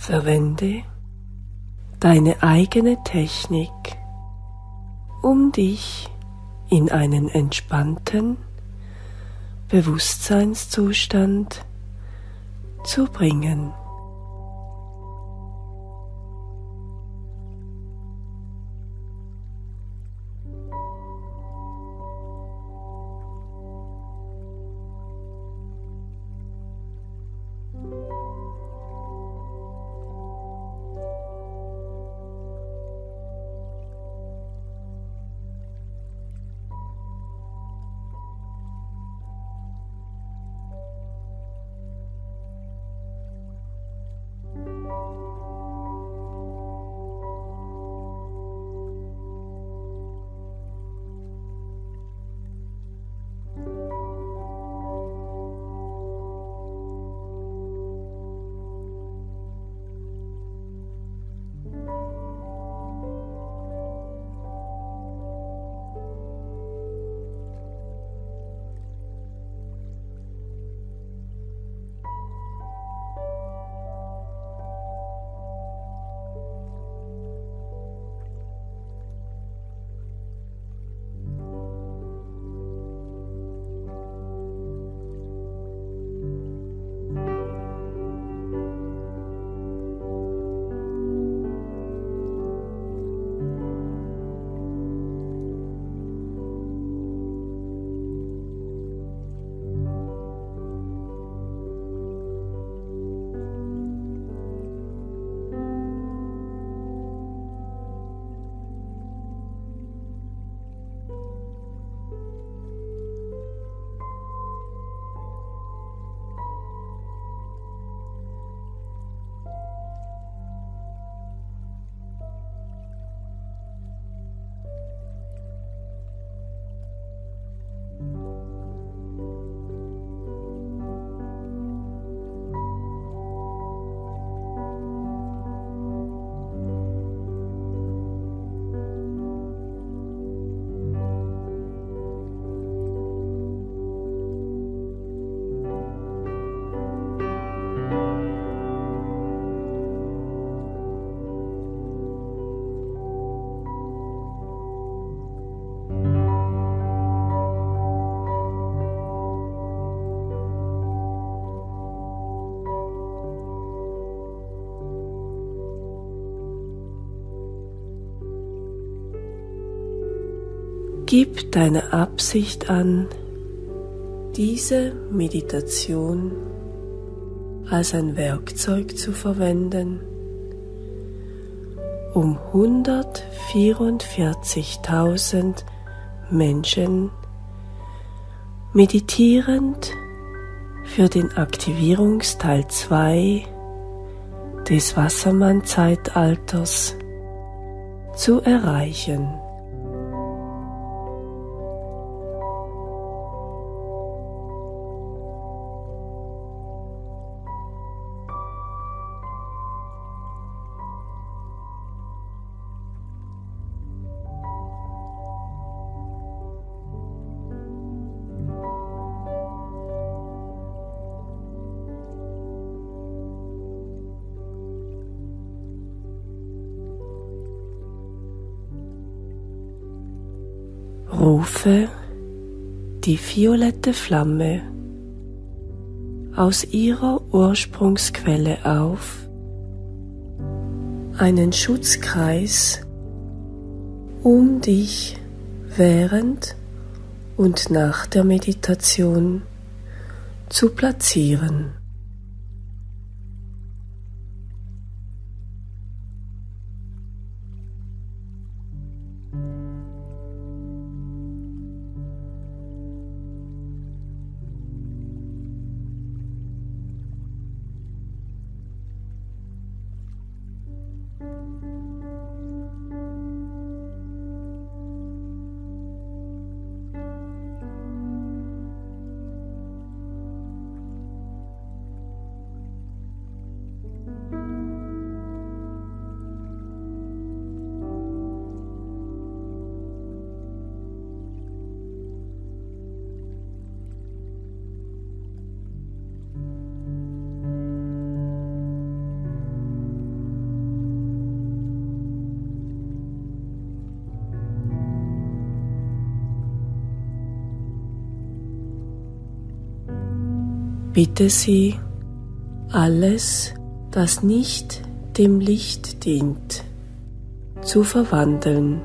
Verwende deine eigene Technik, um dich in einen entspannten Bewusstseinszustand zu bringen. Gib deine Absicht an, diese Meditation als ein Werkzeug zu verwenden, um 144.000 Menschen meditierend für den Aktivierungsteil 2 des Wassermann-Zeitalters zu erreichen. Rufe die violette Flamme aus ihrer Ursprungsquelle auf, einen Schutzkreis um dich während und nach der Meditation zu platzieren. Bitte sie, alles, das nicht dem Licht dient, zu verwandeln.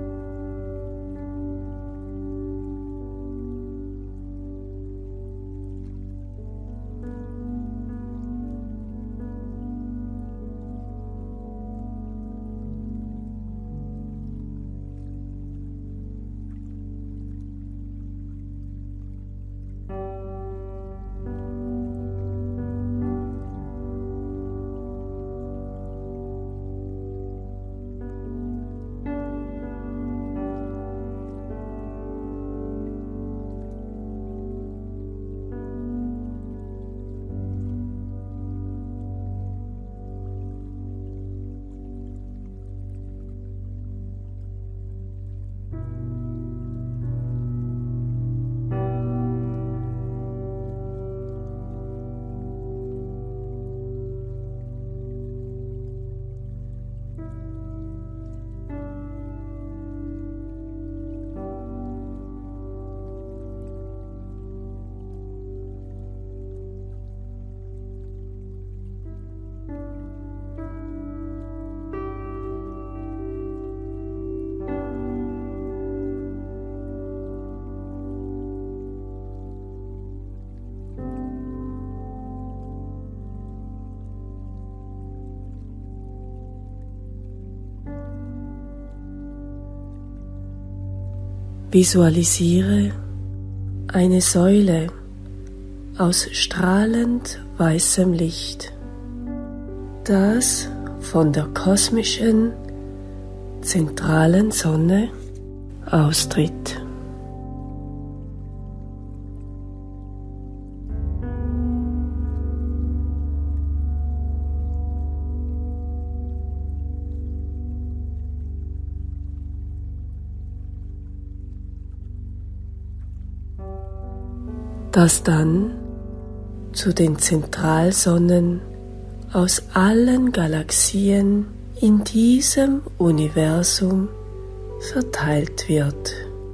Visualisiere eine Säule aus strahlend weißem Licht, das von der kosmischen zentralen Sonne austritt. Das dann zu den Zentralsonnen aus allen Galaxien in diesem Universum verteilt wird.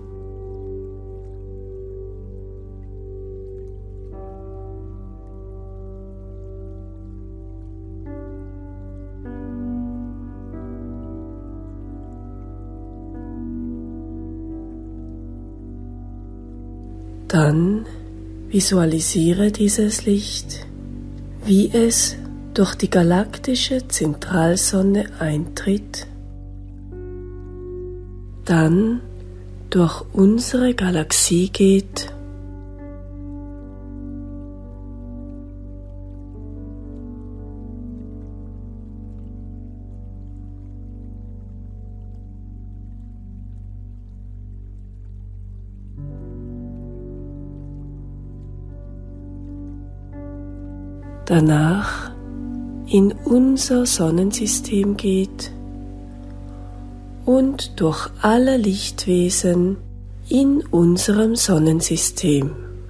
Dann visualisiere dieses Licht, wie es durch die galaktische Zentralsonne eintritt, dann durch unsere Galaxie geht danach in unser Sonnensystem geht und durch alle Lichtwesen in unserem Sonnensystem.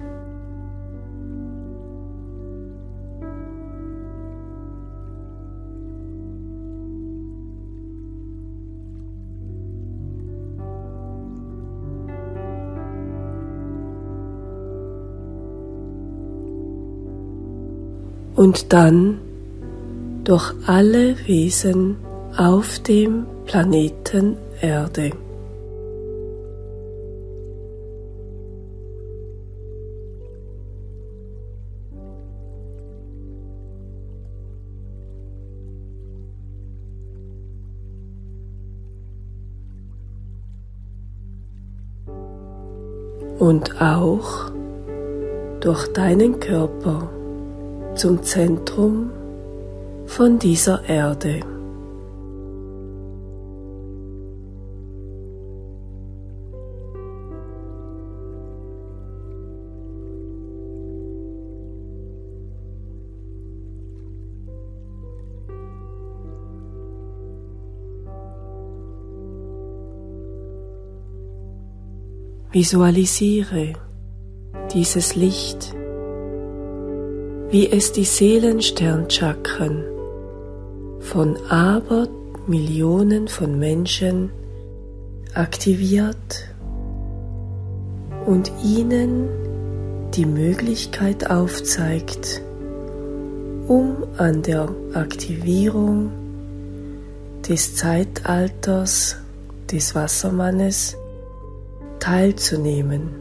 Und dann durch alle Wesen auf dem Planeten Erde. Und auch durch deinen Körper zum Zentrum von dieser Erde. Visualisiere dieses Licht, wie es die Seelensternchakren von Abermillionen von Menschen aktiviert und ihnen die Möglichkeit aufzeigt, um an der Aktivierung des Zeitalters des Wassermannes teilzunehmen.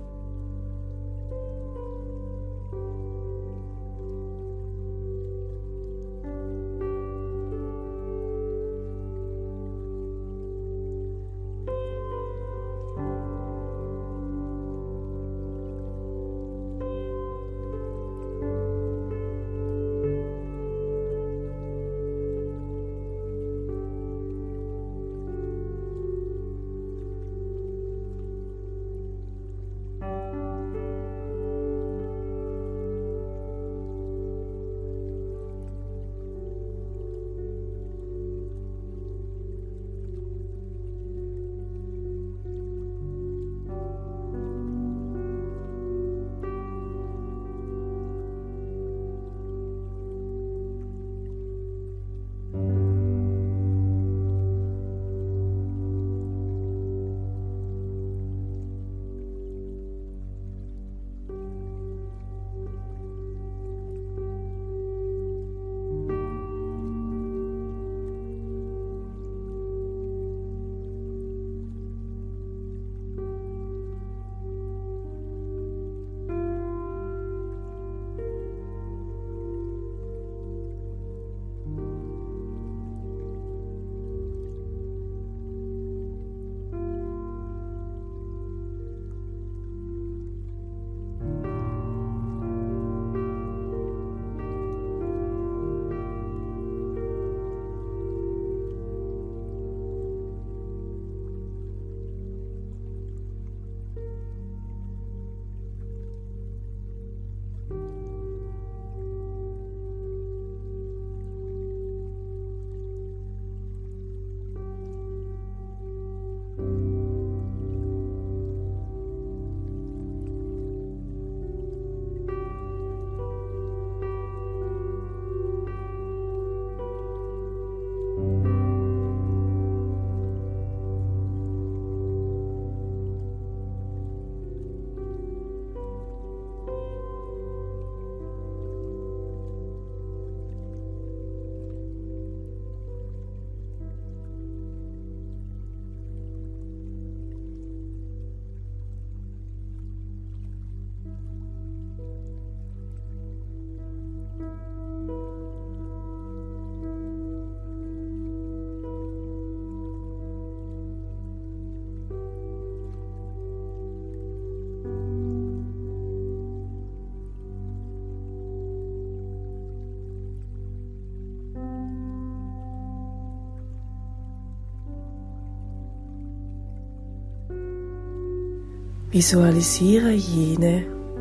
Visualisiere jene,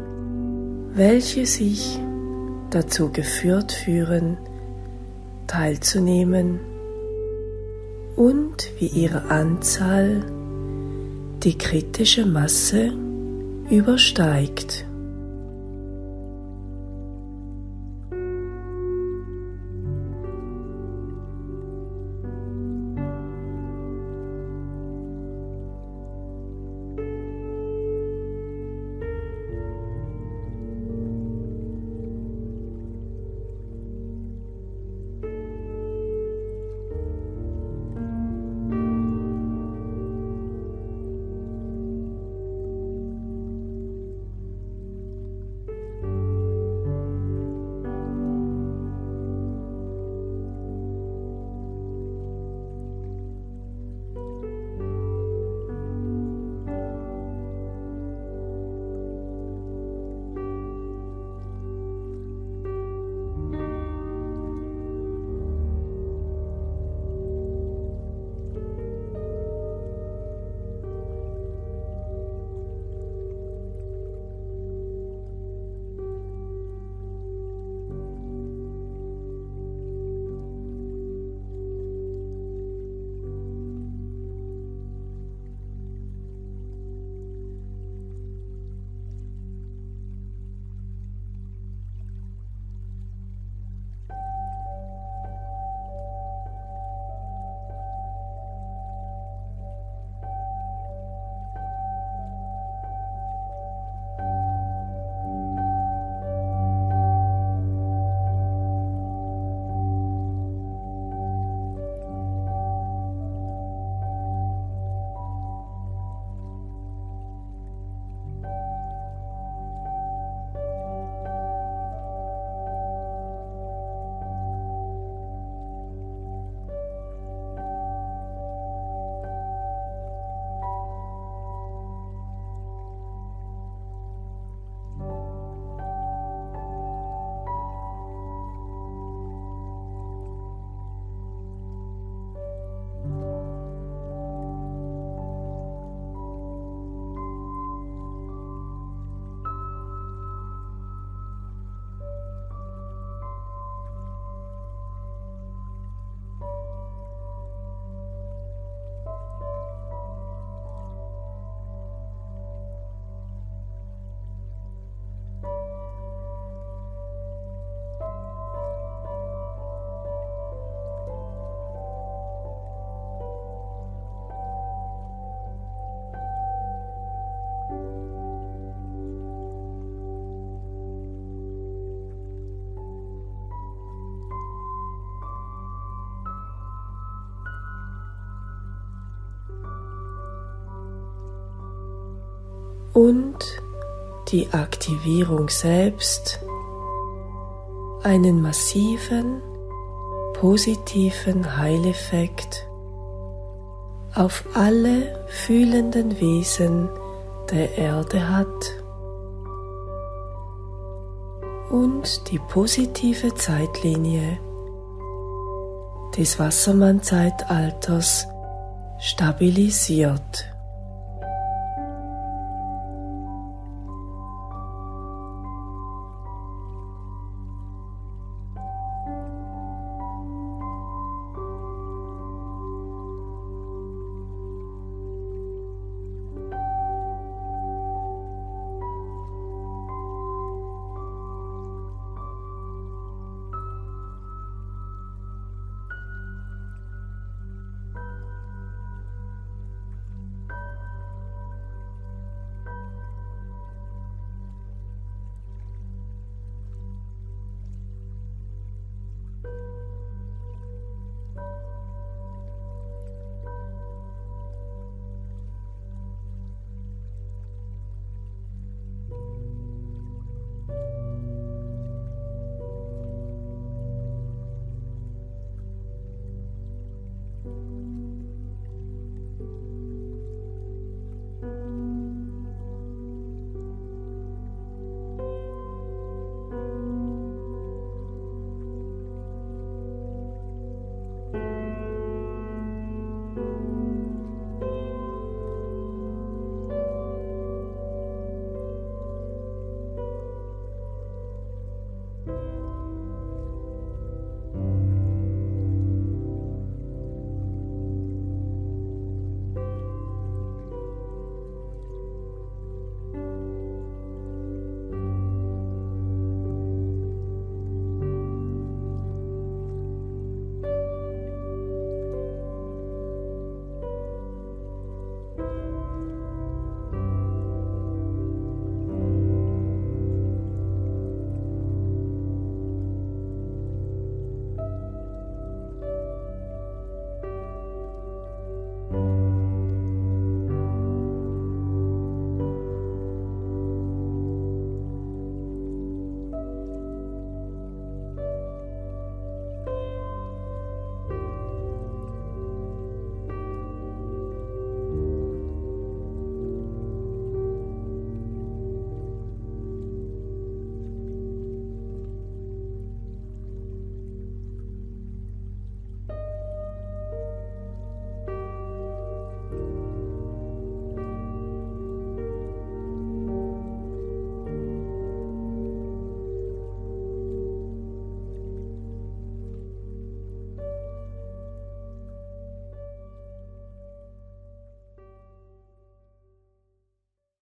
welche sich dazu geführt fühlen, teilzunehmen und wie ihre Anzahl die kritische Masse übersteigt. und die Aktivierung selbst einen massiven, positiven Heileffekt auf alle fühlenden Wesen der Erde hat und die positive Zeitlinie des Wassermann-Zeitalters stabilisiert.